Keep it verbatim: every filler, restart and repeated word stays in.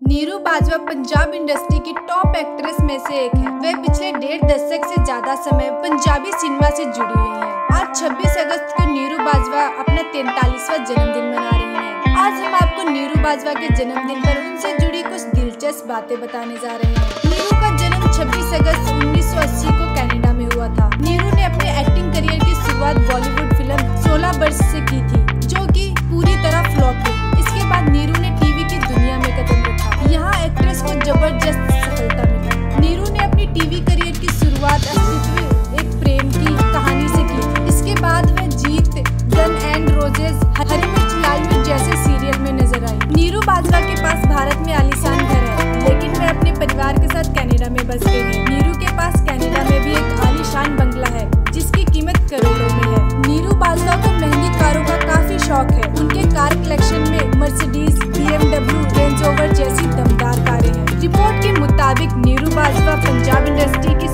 Neeru Bajwa Punjab industry की top actress में से एक है। वे पिछले डेढ़ दशक से ज्यादा समय पंजाबी सिनेमा से जुड़ी हुई हैं। आज छब्बीस अगस्त को नीरू बाजवा अपना तैंतालीसवां जन्मदिन मना रही हैं। आज हम आपको नीरू बाजवा के जन्मदिन पर उनसे जुड़ी कुछ दिलचस्प बातें बताने जा रहे हैं। नीरू का जन्म छब्बीस अगस्त उन्नीस सौ अस्सी को कनाडा में हुआ था। नीरू ने अपने एक्टिंग करियर की शुरुआत बॉलीवुड फिल्म सोलह वर्ष से की थी, जो कि पूरी तरह फ्लॉप हुई। इसके बाद नीरू ने टीवी की दुनिया में कदम रखा। यहाँ एक्ट्रेस को जबरदस्त सफलता मिली। नीरू ने अपनी टीवी करियर की शुरुआत अस्तित्व एक प्रेम की कहानी से की। इसके बाद वह Jeet, gun and roses, Hari Mirch Lal मिर्च जैसे सीरियल में नजर आई। नीरू बाजवा के पास भारत में आलीशान घर है, लेकिन वह अपने परिवार के साथ कनाडा में बस गई है। नीरू के पास कनाडा में भी एक आलीशान बंगला है, जिसकी कीमत करोड़ों में है। नीरू बाजवा को महंगी कारों का काफी शौक है। उनके कार कलेक्शन में Mercedes, B M W, range rover जैसी दमदार कारें हैं। रिपोर्ट के मुताबिक नीरू बाजवा पंजाब इंडस्ट्री के